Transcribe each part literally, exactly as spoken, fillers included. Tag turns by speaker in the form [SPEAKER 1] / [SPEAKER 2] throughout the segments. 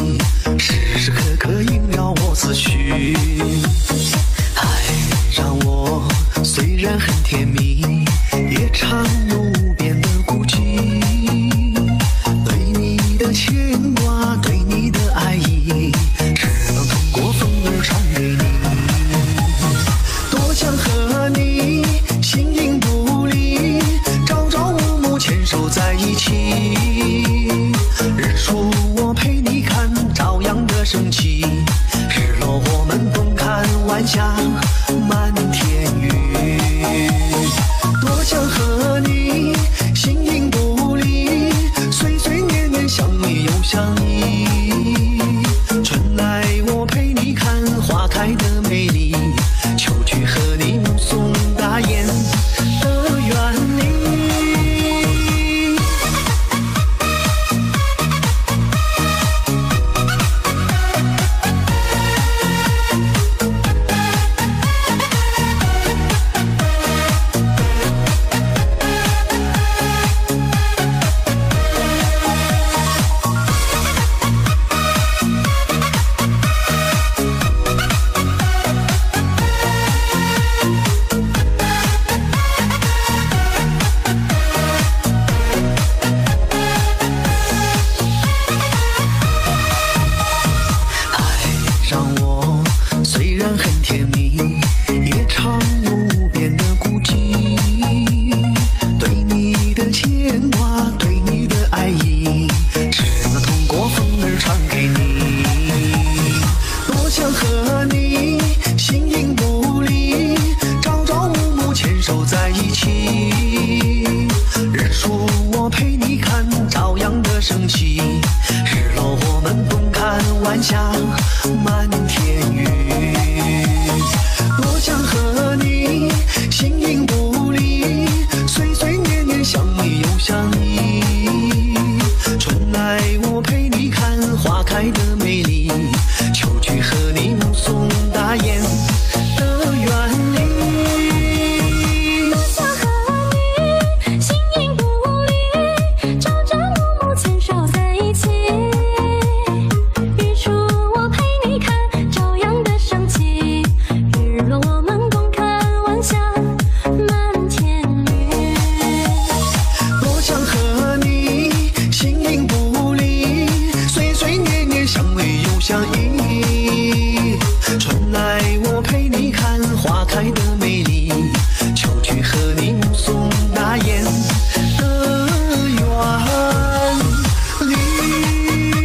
[SPEAKER 1] 时时刻刻萦绕我思绪。爱让我虽然很甜蜜，也常有无边的孤寂。对你的牵挂，对你的爱意，只能通过风儿传给你。多想和你形影不离，朝朝暮暮牵手在一起。日出我陪你看朝阳的升起，日落我们共看晚霞满天雨。多想和你形影不离，岁岁年年相依又相依。春来我陪你看花开的美丽，秋去和你目送大雁的远离。让我虽然很甜蜜，也常有无边的孤寂。对你的牵挂，对你的爱意，只能通过风儿传给你。多想和你形影不离，朝朝暮暮牵手在一起。日出我陪你看朝阳的升起，日落我们共看晚霞满天雨。多想和你形影不离，岁岁年年相依又相依。春来我陪你看花开的美丽，秋去和你目送大雁的远离。相依，春来我陪你看花开的美丽，秋去和你目送大雁的远离。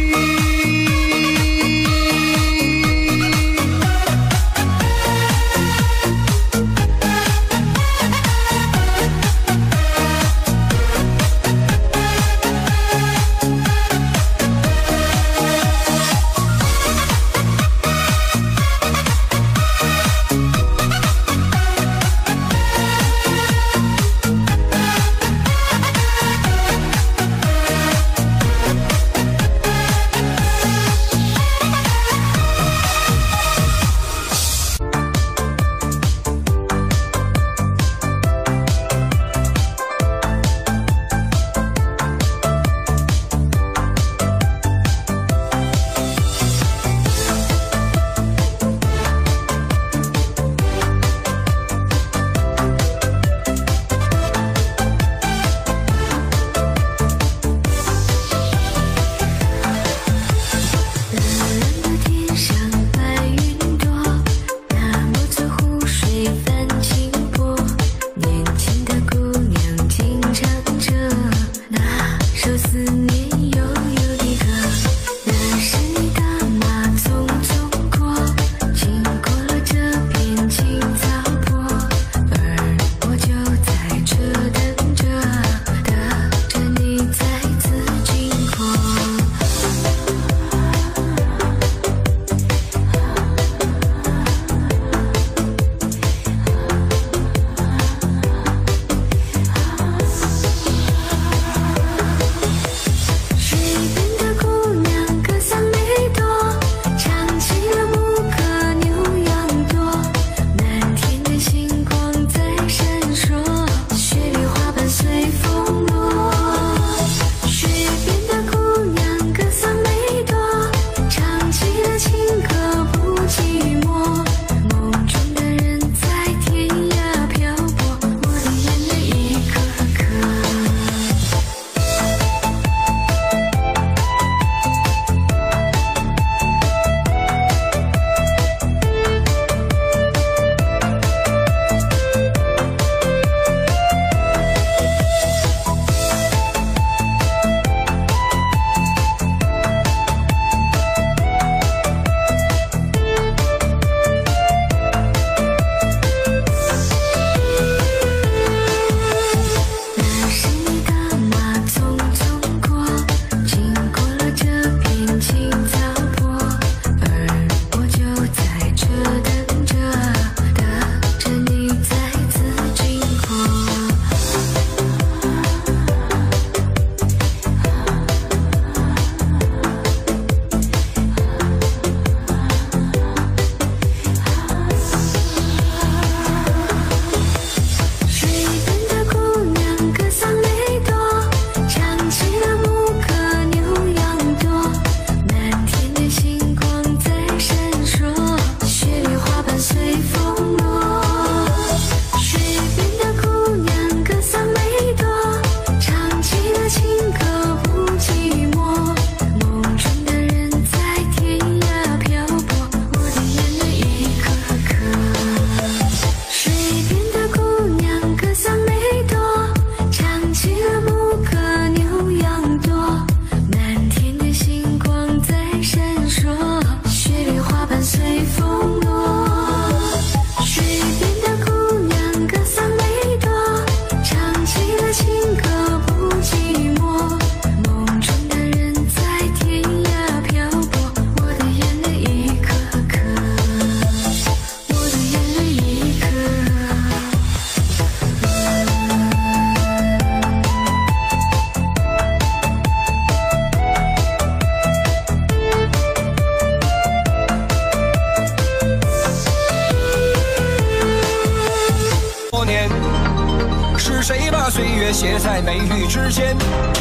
[SPEAKER 1] 把岁月写在眉宇之间。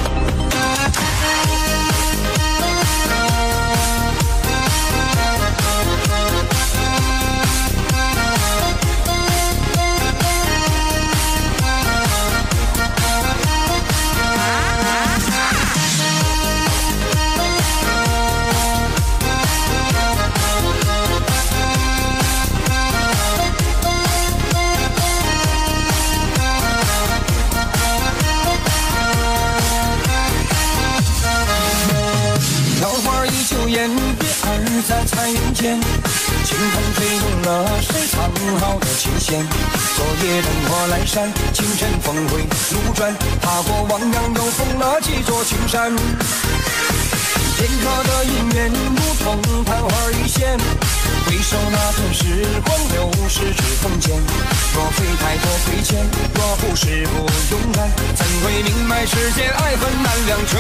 [SPEAKER 1] 烟别二在彩云间，清风吹动了谁藏好的琴弦。昨夜灯火阑珊，清晨峰回路转，踏过汪洋又逢了几座青山。片刻的姻缘如同昙花一现，回首那段时光流逝指缝间。若非太多亏欠，若不是不勇敢，怎会明白世间爱恨难两全？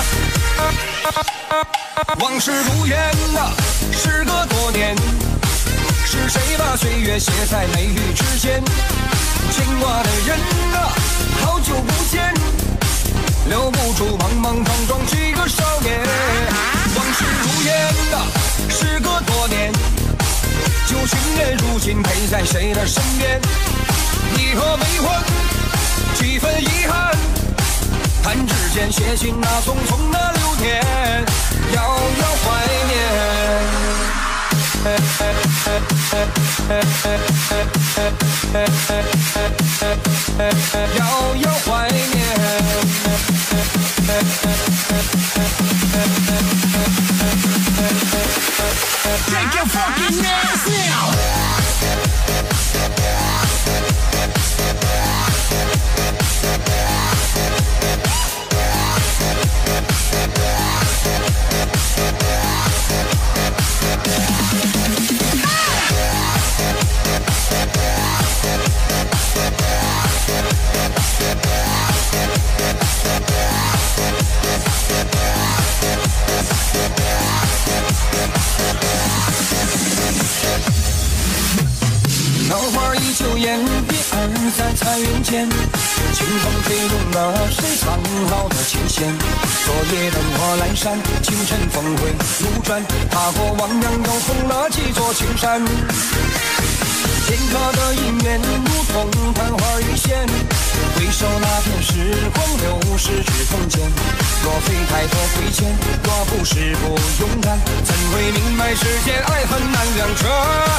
[SPEAKER 1] 往事如烟啊，时隔多年，是谁把岁月写在眉宇之间？牵挂的人啊，好久不见，留不住莽莽撞撞几个少年。往事如烟啊，时隔多年，旧情人如今陪在谁的身边？离合悲欢，几分遗憾，弹指间写尽那匆匆的流年，遥遥怀念。遥遥怀念。Take your fucking ass now!桃花依旧烟别二在彩云间，清风吹动了谁藏好的琴弦。昨夜灯火阑珊，清晨峰回路转，踏过汪洋又逢了几座青山。片刻的姻缘如同昙花一现，回首那片时光流逝指缝间。若非太多亏欠，若不是不勇敢，怎会明白世间爱恨难两全？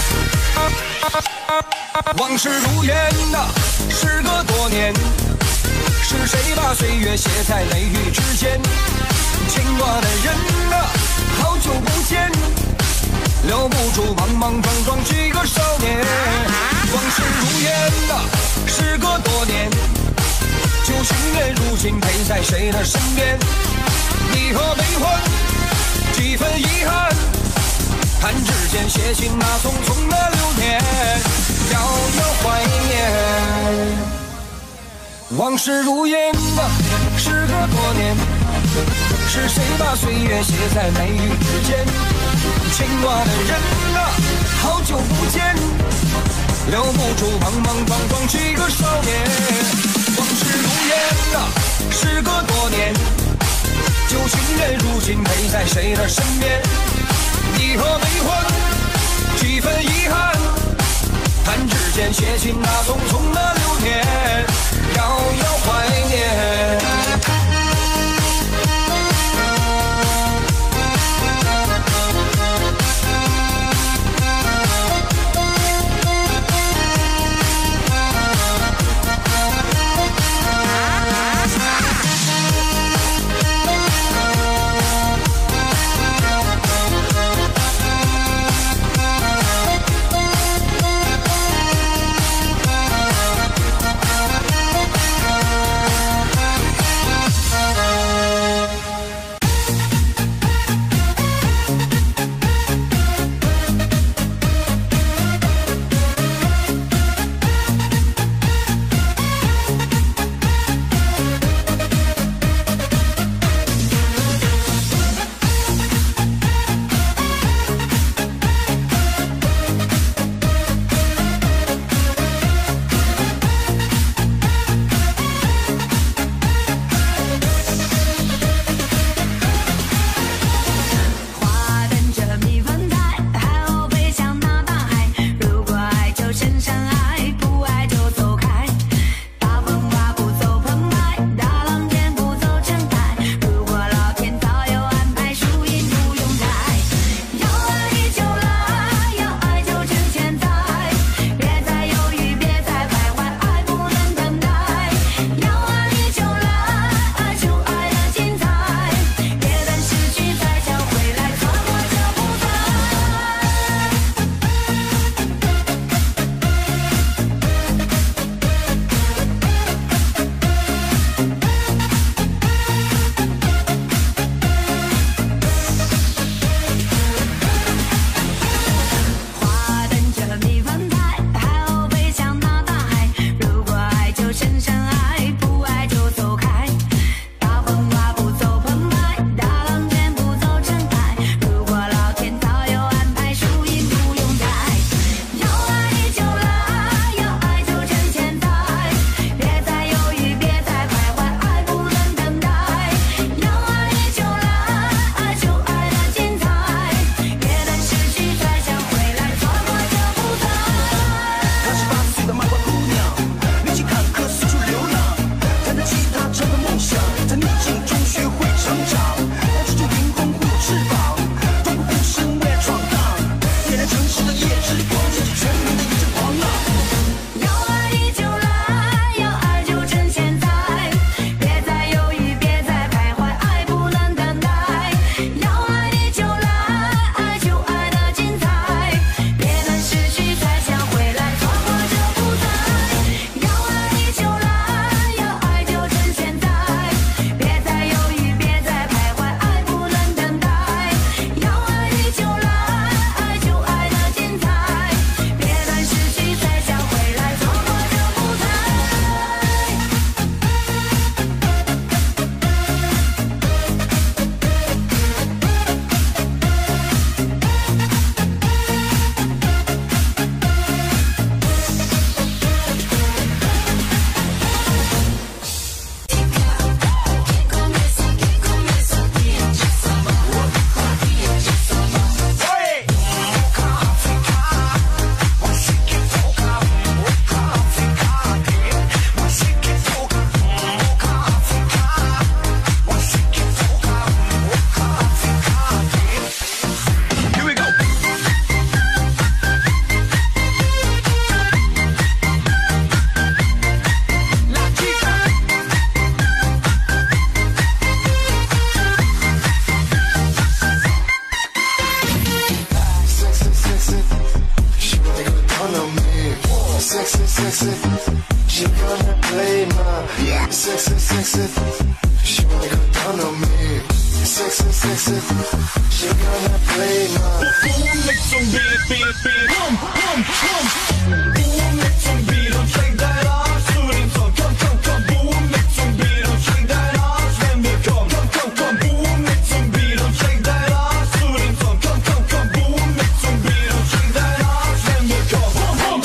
[SPEAKER 1] 往事如烟啊，时隔多年，是谁把岁月写在眉宇之间？牵挂的人啊，好久不见，留不住莽莽撞撞几个少年。往事如烟啊，时隔多年，旧情人如今陪在谁的身边？离合悲欢，几分遗憾，弹指间写尽那匆匆的流年，遥遥怀念。往事如烟啊，时隔多年，是谁把岁月写在眉宇之间？牵挂的人啊，好久不见，留不住莽莽撞撞几个少年。往事如烟啊，时隔多年，旧情人如今陪在谁的身边？离合悲欢，几分遗憾，弹指间写尽那匆匆的流年，遥遥怀念。 sexy. She gonna play my sexy, sexy. She wanna go down on me. Sexy, sexy. She gonna play my. Boom, make some beat, beat, beat. Boom, boom, boom. Boom, make some beat. Och shake that ass. Shooting song. Come, come, come. Boom, make some beat. Och shake that ass. When we come, come, come, come. Boom, make some beat. Och shake that ass. Shooting song. Come, come, come. Boom, make some beat. Och shake that ass. When we come, boom, boom.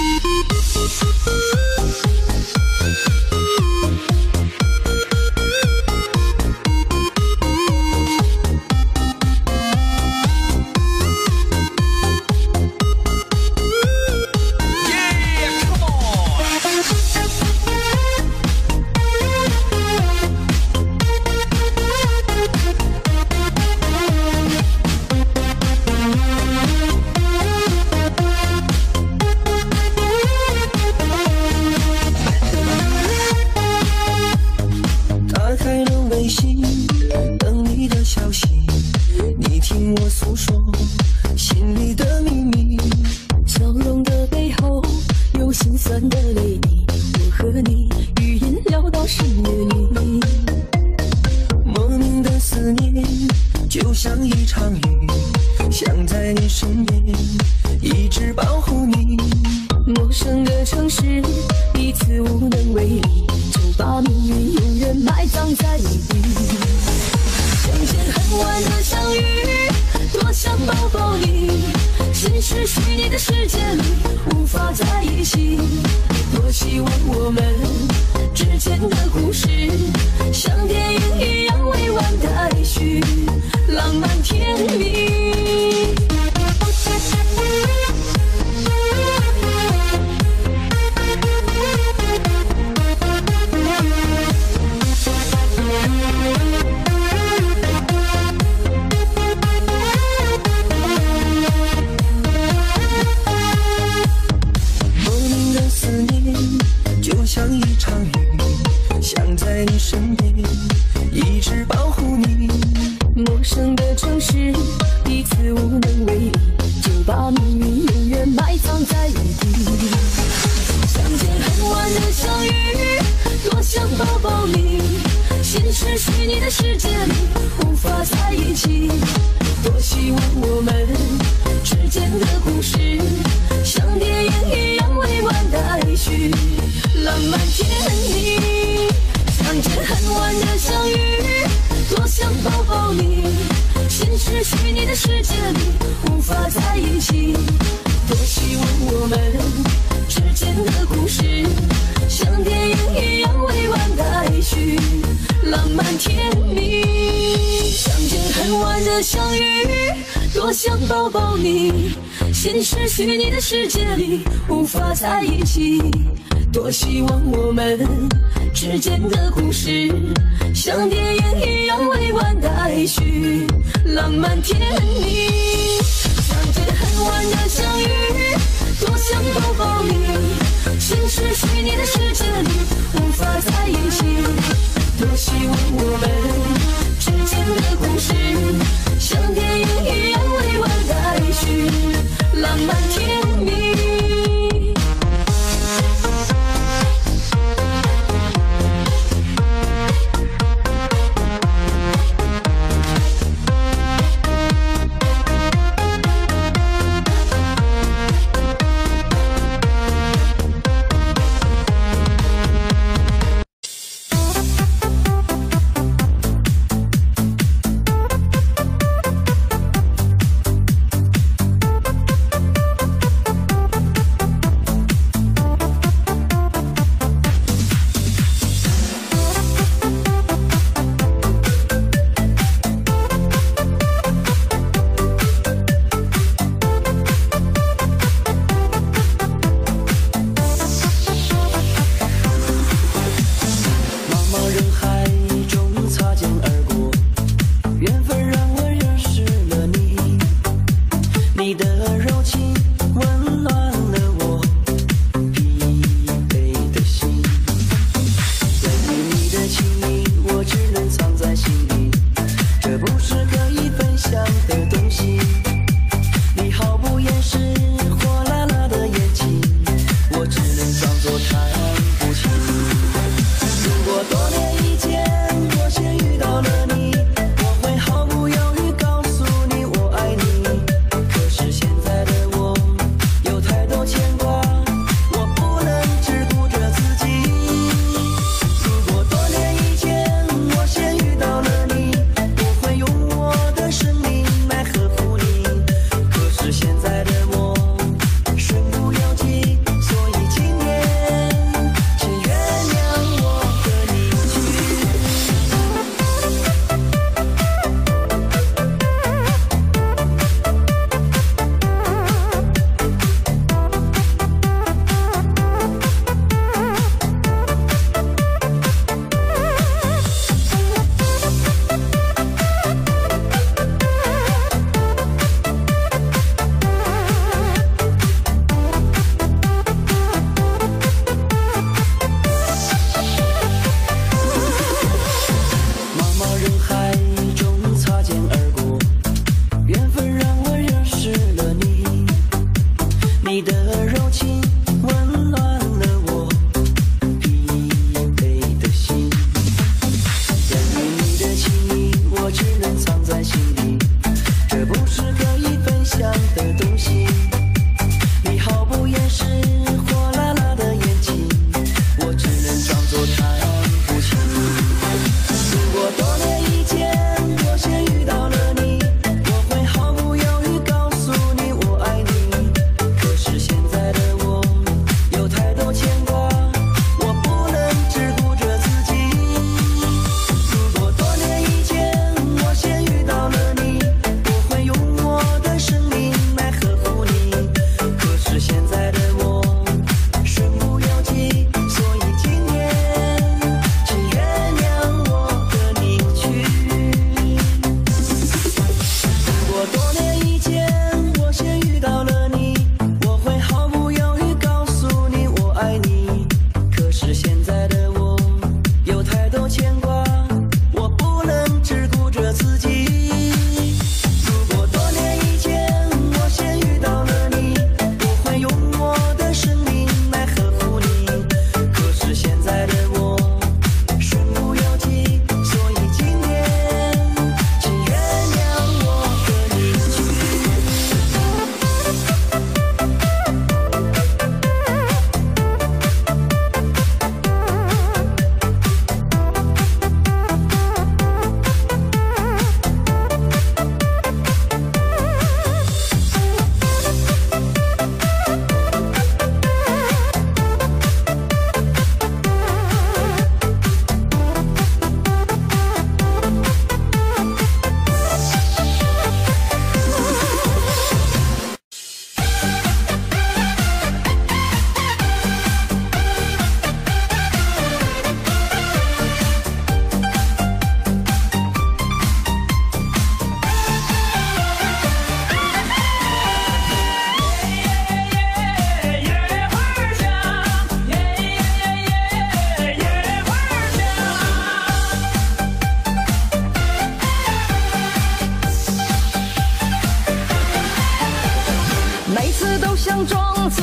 [SPEAKER 2] 虚拟的世界里无法在一起，多希望我们之间的故事像电影一样委婉带去，浪漫甜蜜。相见恨晚的相遇，多想抱抱你。现实虚拟的世界里无法在一起，多希望我们之间的故事像电影一样委婉带去，浪漫甜蜜。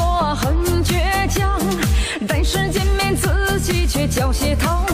[SPEAKER 2] 说很倔强，但是见面自己却缴械逃